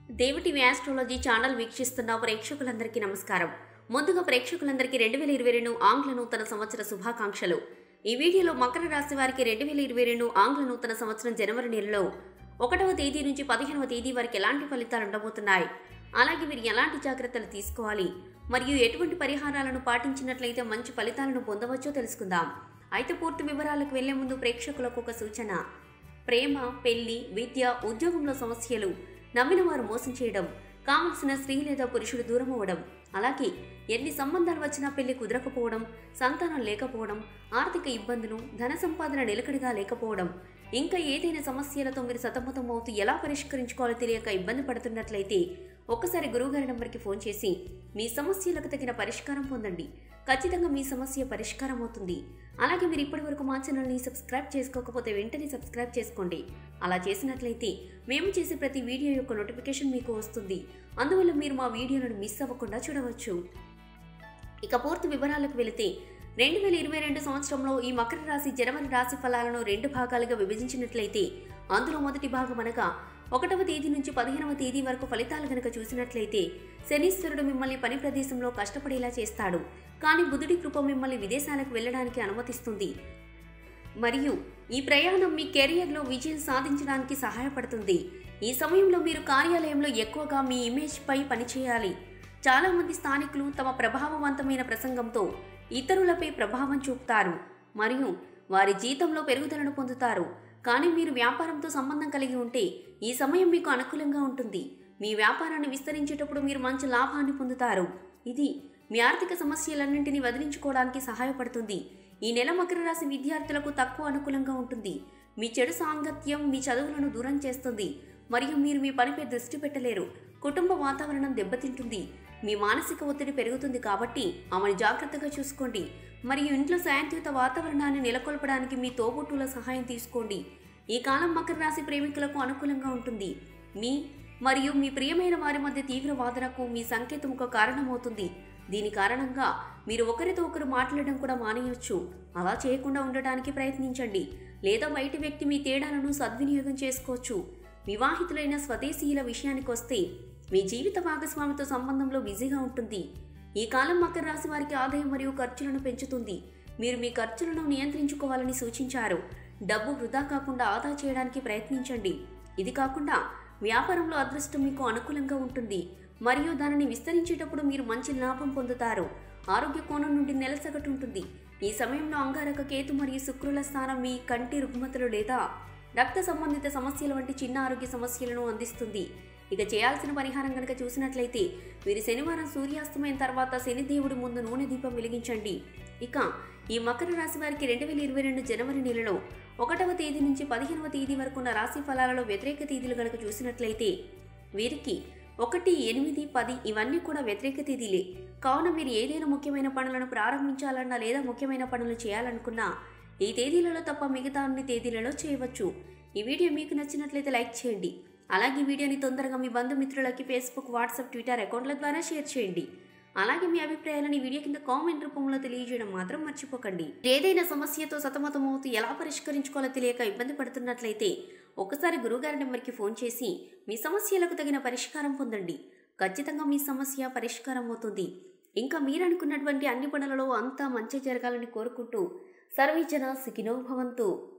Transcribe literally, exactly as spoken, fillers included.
దేవటివి astrology channel వీక్షిస్తున్న ప్రేక్షకులందరికీ నమస్కారం. ముందుగా ప్రేక్షకులందరికీ రెండు వేల ఇరవై రెండు ఆంగ్ల నూతన సంవత్సర శుభాకాంక్షలు. ఈ వీడియోలో మకర రాశి వారికి రెండు వేల ఇరవై రెండు ఆంగ్ల నూతన సంవత్సరం జనవరి నెలలో ఒకటవ తేదీ నుంచి పదిహేనవ తేదీ వరకు ఎలాంటి ఫలితాలు ఉండబోతున్నాయి, అలాగే మీరు ఎలాంటి జాగ్రత్తలు తీసుకోవాలి మరియు ఎటువంటి పరిహారాలను పాటించినట్లయితే మంచి ఫలితాలను పొందవచ్చో తెలుసుకుందాం. అయితే పూర్తి వివరాలకు వెళ్లే ముందు ప్రేక్షకులకు ఒక సూచన. ప్రేమ, పెళ్లి, విద్య, ఉద్యోగంలో సమస్యలు, నమ్మిన వారు మోసం చేయడం, కావలసిన స్త్రీ లేదా పురుషుడు దూరం అవ్వడం, అలాగే ఎన్ని సంబంధాలు వచ్చినా పెళ్లి కుదరకపోవడం, సంతానం లేకపోవడం, ఆర్థిక ఇబ్బందులు, ధన సంపాదన నిలకడగా లేకపోవడం, ఇంకా ఏదైనా సమస్యలతో మీరు సతమతం అవుతూ ఎలా పరిష్కరించుకోవాలో తెలియక ఇబ్బంది పడుతున్నట్లయితే ఒక్కసారి గురువుగారి నంబర్కి ఫోన్ చేసి మీ సమస్యలకు తగిన పరిష్కారం పొందండి. ఖచ్చితంగా మీ సమస్య పరిష్కారం అవుతుంది. అలాగే మీరు ఇప్పటి వరకు మా ఛానల్ని సబ్స్క్రైబ్ చేసుకోకపోతే వెంటనే సబ్స్క్రైబ్ చేసుకోండి. అలా చేసినట్లయితే మేము చేసే ప్రతి వీడియో యొక్క నోటిఫికేషన్ మీకు వస్తుంది. అందువల్ల మీరు మా వీడియోలను మిస్ అవ్వకుండా చూడవచ్చు. ఇక పూర్తి వివరాలకు వెళితే రెండు వేల ఇరవై రెండు సంవత్సరంలో ఈ మకర రాశి జనవరి రాశి ఫలాలను రెండు భాగాలుగా విభజించినట్లయితే అందులో మొదటి భాగం అనగా ఒకటవ తేదీ నుంచి పదిహేనవ తేదీ వరకు ఫలితాలు గనక చూసినట్లయితే శనీశ్వరుడు మిమ్మల్ని పని ప్రదేశంలో కష్టపడేలా చేస్తాడు, కానీ బుధుడి కృప మిమ్మల్ని విదేశాలకు వెళ్ళడానికి అనుమతిస్తుంది మరియు ఈ ప్రయాణం మీ కెరియర్లో విజయం సాధించడానికి సహాయపడుతుంది. ఈ సమయంలో మీరు కార్యాలయంలో ఎక్కువగా మీ ఇమేజ్ పై పనిచేయాలి. చాలా మంది స్థానికులు తమ ప్రభావవంతమైన ప్రసంగంతో ఇతరులపై ప్రభావం చూపుతారు మరియు వారి జీతంలో పెరుగుదలను పొందుతారు. కానీ మీరు వ్యాపారంతో సంబంధం కలిగి ఉంటే ఈ సమయం మీకు అనుకూలంగా ఉంటుంది. మీ వ్యాపారాన్ని విస్తరించేటప్పుడు మీరు మంచి లాభాన్ని పొందుతారు. ఇది మీ ఆర్థిక సమస్యలన్నింటినీ వదిలించుకోవడానికి సహాయపడుతుంది. ఈ నెల మకర రాశి విద్యార్థులకు తక్కువ అనుకూలంగా ఉంటుంది. మీ చెడు సాంగత్యం మీ చదువులను దూరం చేస్తుంది మరియు మీరు మీ పనిపై దృష్టి పెట్టలేరు. కుటుంబ వాతావరణం దెబ్బతింటుంది. మీ మానసిక ఒత్తిడి పెరుగుతుంది కాబట్టి ఆమెను జాగ్రత్తగా చూసుకోండి మరియు ఇంట్లో శాంతియుత వాతావరణాన్ని నెలకొల్పడానికి మీ తోబుట్టుల సహాయం తీసుకోండి. ఈ కాలం మకర రాశి ప్రేమికులకు అనుకూలంగా ఉంటుంది. మీ మరియు మీ ప్రియమైన వారి మధ్య తీవ్ర వాదనకు మీ సంకేతం ఒక కారణమవుతుంది. దీని కారణంగా మీరు ఒకరితో ఒకరు మాట్లాడడం కూడా మానేయొచ్చు. అలా చేయకుండా ఉండటానికి ప్రయత్నించండి, లేదా బయటి వ్యక్తి మీ తేడాలను సద్వినియోగం చేసుకోవచ్చు. వివాహితులైన స్వదేశీయుల విషయానికి వస్తే మీ జీవిత భాగస్వామితో సంబంధంలో బిజీగా ఉంటుంది. ఈ కాలం మకర రాశి వారికి ఆదాయం మరియు ఖర్చులను పెంచుతుంది. మీరు మీ ఖర్చులను నియంత్రించుకోవాలని సూచించారు. డబ్బు వృధా కాకుండా ఆదా చేయడానికి ప్రయత్నించండి. ఇది కాకుండా వ్యాపారంలో అదృష్టం మీకు అనుకూలంగా ఉంటుంది మరియు దానిని విస్తరించేటప్పుడు మీరు మంచి లాభం పొందుతారు. ఆరోగ్య కోణం నుండి నెల సగటు ఉంటుంది. ఈ సమయంలో అంగారక, కేతు మరియు శుక్రుల స్థానం మీ కంటి రుగ్మతలు లేదా రక్త సంబంధిత సమస్యల వంటి చిన్న ఆరోగ్య సమస్యలను అందిస్తుంది. ఇక చేయాల్సిన పరిహారం కనుక చూసినట్లయితే మీరు శనివారం సూర్యాస్తమయం తర్వాత శనిదేవుడి ముందు నూనె దీపం వెలిగించండి. ఇక ఈ మకర రాశి వారికి రెండు వేల ఇరవై రెండు జనవరి నెలలో ఒకటవ తేదీ నుంచి పదిహేనవ తేదీ వరకు ఉన్న రాశి ఫలాలలో వ్యతిరేక తేదీలు కనుక చూసినట్లయితే వీరికి ఒకటి, ఎనిమిది, పది ఇవన్నీ కూడా వ్యతిరేక తేదీలే. కావున మీరు ఏదైనా ముఖ్యమైన పనులను ప్రారంభించాలన్నా లేదా ముఖ్యమైన పనులు చేయాలనుకున్నా ఈ తేదీలలో తప్ప మిగతా అన్ని తేదీలలో చేయవచ్చు. ఈ వీడియో మీకు నచ్చినట్లయితే లైక్ చేయండి. అలాగే వీడియోని తొందరగా మీ బంధుమిత్రులకి ఫేస్బుక్, వాట్సాప్, ట్విట్టర్ అకౌంట్ల ద్వారా షేర్ చేయండి. అలాగే మీ అభిప్రాయాలను వీడియో కింద కామెంట్ రూపంలో తెలియజేయడం మాత్రం మర్చిపోకండి. ఏదైనా సమస్యతో సతమతమవుతూ ఎలా పరిష్కరించుకోవాలో తెలియక ఇబ్బంది పడుతున్నట్లయితే ఒకసారి గురువుగారి నెంబర్కి ఫోన్ చేసి మీ సమస్యలకు తగిన పరిష్కారం పొందండి. ఖచ్చితంగా మీ సమస్య పరిష్కారం అవుతుంది. ఇంకా మీరు అనుకున్నటువంటి అన్ని పనులలో అంతా మంచి జరగాలని కోరుకుంటూ సర్వే జన సుఖినో భవంతు.